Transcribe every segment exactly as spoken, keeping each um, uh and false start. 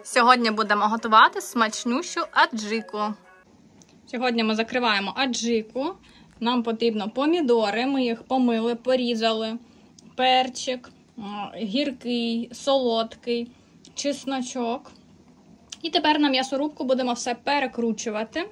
Сьогодні будемо готувати смачнющу аджику. Сьогодні ми закриваємо аджику. Нам потрібно помідори, ми їх помили, порізали, перчик, гіркий, солодкий, чесночок. І тепер на м'ясорубку будемо все перекручувати.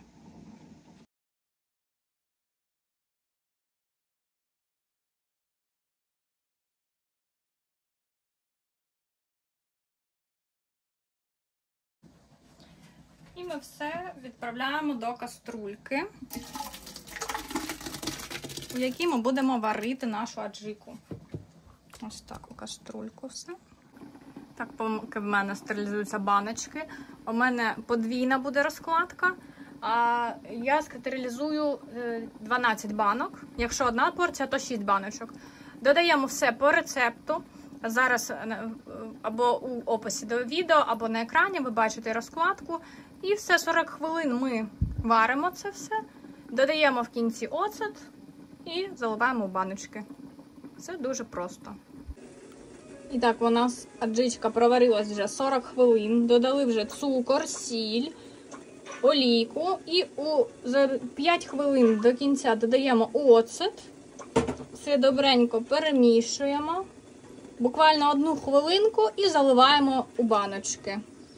І ми все відправляємо до каструльки, у якій ми будемо варити нашу аджику. Ось так у каструльку все. Так, поки в мене стерилізуються баночки. У мене подвійна буде розкладка, а я стерилізую дванадцять банок. Якщо одна порція, то шість баночок. Додаємо все по рецепту. Зараз або у описі до відео, або на екрані ви бачите розкладку. І все, сорок хвилин ми варимо це все, додаємо в кінці оцет і заливаємо в баночки. Це дуже просто. І так, у нас аджичка проварилась вже сорок хвилин, додали вже цукор, сіль, олійку і у, за п'ять хвилин до кінця додаємо оцет. Все добренько перемішуємо, буквально одну хвилинку і заливаємо у баночки.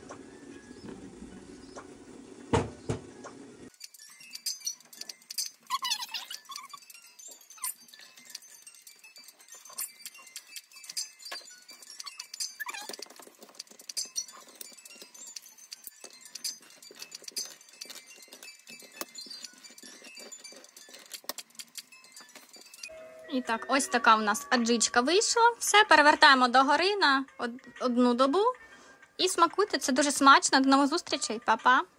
І так, ось така в нас аджичка вийшла. Все, перевертаємо догори на одну добу. І смакуйте, це дуже смачно. До нових зустрічей, па-па!